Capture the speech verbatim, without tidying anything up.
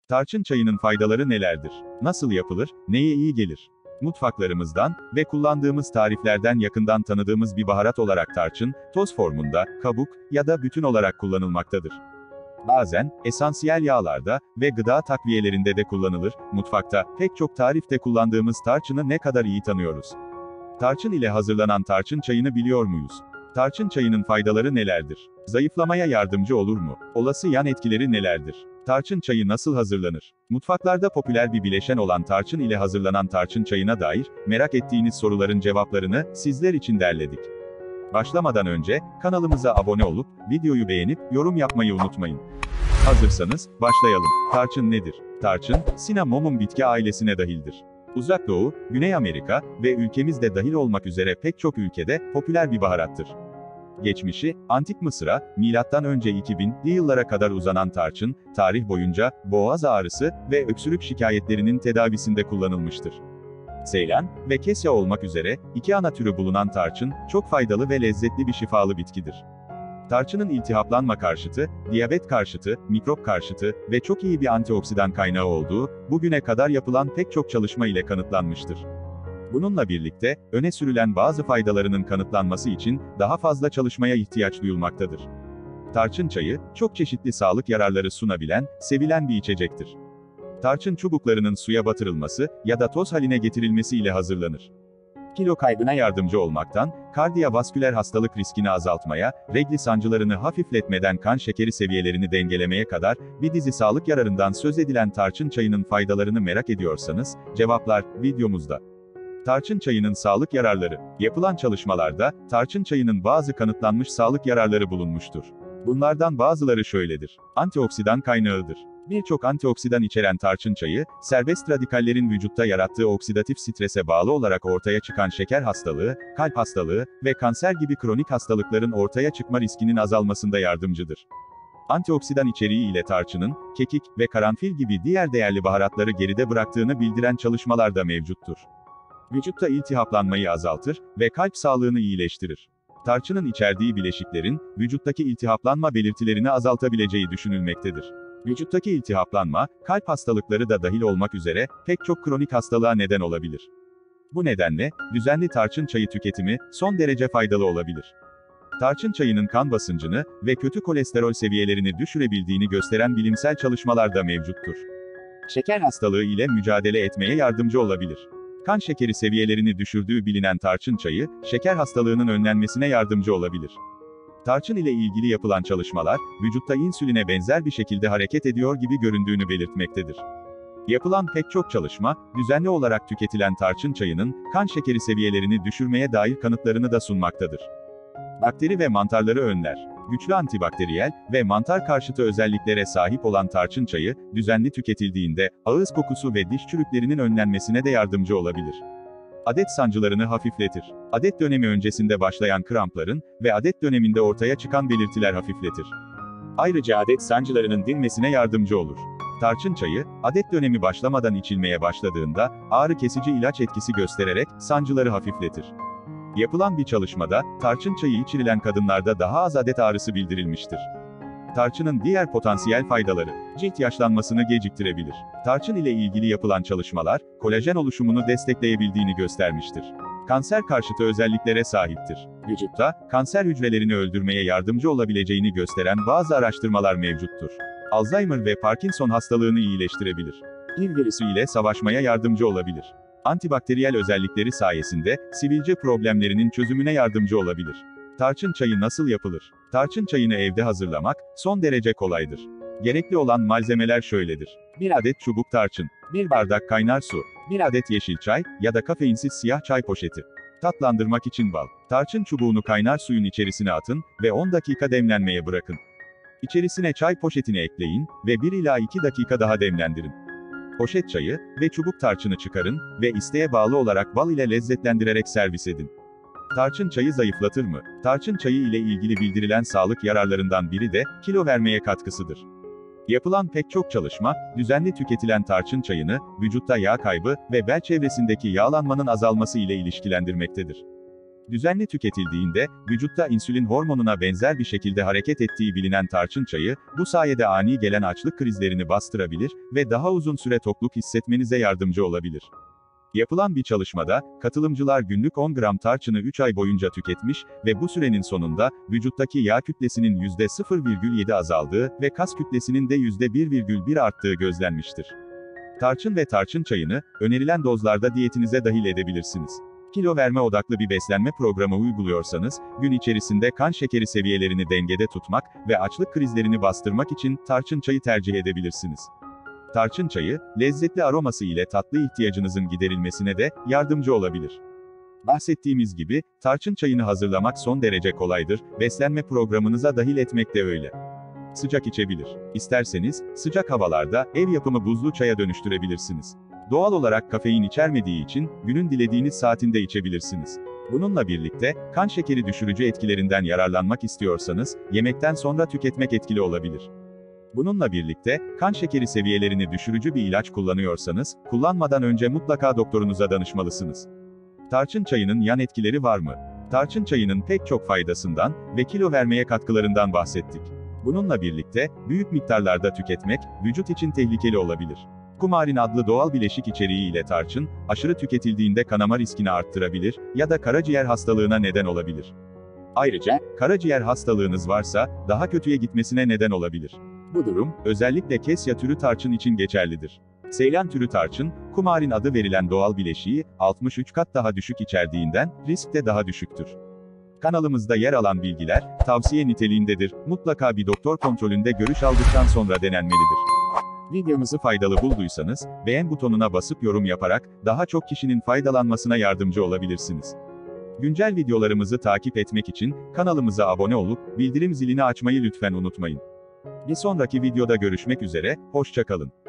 Tarçın çayının faydaları nelerdir? Nasıl yapılır? Neye iyi gelir? Mutfaklarımızdan ve kullandığımız tariflerden yakından tanıdığımız bir baharat olarak tarçın, toz formunda, kabuk ya da bütün olarak kullanılmaktadır. Bazen, esansiyel yağlarda ve gıda takviyelerinde de kullanılır. Mutfakta, pek çok tarifte kullandığımız tarçını ne kadar iyi tanıyoruz? Tarçın ile hazırlanan tarçın çayını biliyor muyuz? Tarçın çayının faydaları nelerdir? Zayıflamaya yardımcı olur mu? Olası yan etkileri nelerdir? Tarçın çayı nasıl hazırlanır? Mutfaklarda popüler bir bileşen olan tarçın ile hazırlanan tarçın çayına dair, merak ettiğiniz soruların cevaplarını, sizler için derledik. Başlamadan önce, kanalımıza abone olup, videoyu beğenip, yorum yapmayı unutmayın. Hazırsanız, başlayalım. Tarçın nedir? Tarçın, Cinnamomum bitki ailesine dahildir. Uzak Doğu, Güney Amerika ve ülkemizde dahil olmak üzere pek çok ülkede, popüler bir baharattır. Geçmişi, Antik Mısır'a, milattan önce iki binli yıllara kadar uzanan tarçın, tarih boyunca, boğaz ağrısı ve öksürük şikayetlerinin tedavisinde kullanılmıştır. Seylan ve Kesya olmak üzere, iki ana türü bulunan tarçın, çok faydalı ve lezzetli bir şifalı bitkidir. Tarçının iltihaplanma karşıtı, diyabet karşıtı, mikrop karşıtı ve çok iyi bir antioksidan kaynağı olduğu, bugüne kadar yapılan pek çok çalışma ile kanıtlanmıştır. Bununla birlikte, öne sürülen bazı faydalarının kanıtlanması için, daha fazla çalışmaya ihtiyaç duyulmaktadır. Tarçın çayı, çok çeşitli sağlık yararları sunabilen, sevilen bir içecektir. Tarçın çubuklarının suya batırılması ya da toz haline getirilmesi ile hazırlanır. Kilo kaybına yardımcı olmaktan, kardiyovasküler hastalık riskini azaltmaya, regl sancılarını hafifletmeden kan şekeri seviyelerini dengelemeye kadar, bir dizi sağlık yararından söz edilen tarçın çayının faydalarını merak ediyorsanız, cevaplar, videomuzda. Tarçın çayının sağlık yararları. Yapılan çalışmalarda, tarçın çayının bazı kanıtlanmış sağlık yararları bulunmuştur. Bunlardan bazıları şöyledir. Antioksidan kaynağıdır. Birçok antioksidan içeren tarçın çayı, serbest radikallerin vücutta yarattığı oksidatif strese bağlı olarak ortaya çıkan şeker hastalığı, kalp hastalığı ve kanser gibi kronik hastalıkların ortaya çıkma riskinin azalmasında yardımcıdır. Antioksidan içeriği ile tarçının, kekik ve karanfil gibi diğer değerli baharatları geride bıraktığını bildiren çalışmalar da mevcuttur. Vücutta iltihaplanmayı azaltır ve kalp sağlığını iyileştirir. Tarçının içerdiği bileşiklerin, vücuttaki iltihaplanma belirtilerini azaltabileceği düşünülmektedir. Vücuttaki iltihaplanma, kalp hastalıkları da dahil olmak üzere, pek çok kronik hastalığa neden olabilir. Bu nedenle, düzenli tarçın çayı tüketimi, son derece faydalı olabilir. Tarçın çayının kan basıncını ve kötü kolesterol seviyelerini düşürebildiğini gösteren bilimsel çalışmalar da mevcuttur. Şeker hastalığı ile mücadele etmeye yardımcı olabilir. Kan şekeri seviyelerini düşürdüğü bilinen tarçın çayı, şeker hastalığının önlenmesine yardımcı olabilir. Tarçın ile ilgili yapılan çalışmalar, vücutta insüline benzer bir şekilde hareket ediyor gibi göründüğünü belirtmektedir. Yapılan pek çok çalışma, düzenli olarak tüketilen tarçın çayının, kan şekeri seviyelerini düşürmeye dair kanıtlarını da sunmaktadır. Bakteri ve mantarları önler. Güçlü antibakteriyel ve mantar karşıtı özelliklere sahip olan tarçın çayı, düzenli tüketildiğinde, ağız kokusu ve diş çürüklerinin önlenmesine de yardımcı olabilir. Adet sancılarını hafifletir. Adet dönemi öncesinde başlayan krampların ve adet döneminde ortaya çıkan belirtiler hafifletir. Ayrıca adet sancılarının dinmesine yardımcı olur. Tarçın çayı, adet dönemi başlamadan içilmeye başladığında, ağrı kesici ilaç etkisi göstererek, sancıları hafifletir. Yapılan bir çalışmada, tarçın çayı içirilen kadınlarda daha az adet ağrısı bildirilmiştir. Tarçının diğer potansiyel faydaları, cilt yaşlanmasını geciktirebilir. Tarçın ile ilgili yapılan çalışmalar, kolajen oluşumunu destekleyebildiğini göstermiştir. Kanser karşıtı özelliklere sahiptir. Vücutta, kanser hücrelerini öldürmeye yardımcı olabileceğini gösteren bazı araştırmalar mevcuttur. Alzheimer ve Parkinson hastalığını iyileştirebilir. HIV virüsü ile savaşmaya yardımcı olabilir. Antibakteriyel özellikleri sayesinde, sivilce problemlerinin çözümüne yardımcı olabilir. Tarçın çayı nasıl yapılır? Tarçın çayını evde hazırlamak, son derece kolaydır. Gerekli olan malzemeler şöyledir. bir adet çubuk tarçın, bir bardak kaynar su, bir adet yeşil çay ya da kafeinsiz siyah çay poşeti. Tatlandırmak için bal. Tarçın çubuğunu kaynar suyun içerisine atın ve on dakika demlenmeye bırakın. İçerisine çay poşetini ekleyin ve bir ila iki dakika daha demlendirin. Poşet çayı ve çubuk tarçını çıkarın ve isteğe bağlı olarak bal ile lezzetlendirerek servis edin. Tarçın çayı zayıflatır mı? Tarçın çayı ile ilgili bildirilen sağlık yararlarından biri de, kilo vermeye katkısıdır. Yapılan pek çok çalışma, düzenli tüketilen tarçın çayını, vücutta yağ kaybı ve bel çevresindeki yağlanmanın azalması ile ilişkilendirmektedir. Düzenli tüketildiğinde, vücutta insülin hormonuna benzer bir şekilde hareket ettiği bilinen tarçın çayı, bu sayede ani gelen açlık krizlerini bastırabilir ve daha uzun süre tokluk hissetmenize yardımcı olabilir. Yapılan bir çalışmada, katılımcılar günlük on gram tarçını üç ay boyunca tüketmiş ve bu sürenin sonunda, vücuttaki yağ kütlesinin yüzde sıfır virgül yedi azaldığı ve kas kütlesinin de yüzde bir virgül bir arttığı gözlenmiştir. Tarçın ve tarçın çayını, önerilen dozlarda diyetinize dahil edebilirsiniz. Kilo verme odaklı bir beslenme programı uyguluyorsanız, gün içerisinde kan şekeri seviyelerini dengede tutmak ve açlık krizlerini bastırmak için tarçın çayı tercih edebilirsiniz. Tarçın çayı, lezzetli aroması ile tatlı ihtiyacınızın giderilmesine de yardımcı olabilir. Bahsettiğimiz gibi, tarçın çayını hazırlamak son derece kolaydır, beslenme programınıza dahil etmek de öyle. Sıcak içebilir. İsterseniz, sıcak havalarda, ev yapımı buzlu çaya dönüştürebilirsiniz. Doğal olarak kafein içermediği için, günün dilediğiniz saatinde içebilirsiniz. Bununla birlikte, kan şekeri düşürücü etkilerinden yararlanmak istiyorsanız, yemekten sonra tüketmek etkili olabilir. Bununla birlikte, kan şekeri seviyelerini düşürücü bir ilaç kullanıyorsanız, kullanmadan önce mutlaka doktorunuza danışmalısınız. Tarçın çayının yan etkileri var mı? Tarçın çayının pek çok faydasından ve kilo vermeye katkılarından bahsettik. Bununla birlikte, büyük miktarlarda tüketmek, vücut için tehlikeli olabilir. Kumarin adlı doğal bileşik içeriği ile tarçın, aşırı tüketildiğinde kanama riskini arttırabilir ya da karaciğer hastalığına neden olabilir. Ayrıca, karaciğer hastalığınız varsa, daha kötüye gitmesine neden olabilir. Bu durum, özellikle kesya türü tarçın için geçerlidir. Seylan türü tarçın, kumarin adı verilen doğal bileşiği, altmış üç kat daha düşük içerdiğinden, risk de daha düşüktür. Kanalımızda yer alan bilgiler, tavsiye niteliğindedir, mutlaka bir doktor kontrolünde görüş aldıktan sonra denenmelidir. Videomuzu faydalı bulduysanız, beğen butonuna basıp yorum yaparak, daha çok kişinin faydalanmasına yardımcı olabilirsiniz. Güncel videolarımızı takip etmek için, kanalımıza abone olup, bildirim zilini açmayı lütfen unutmayın. Bir sonraki videoda görüşmek üzere, hoşça kalın.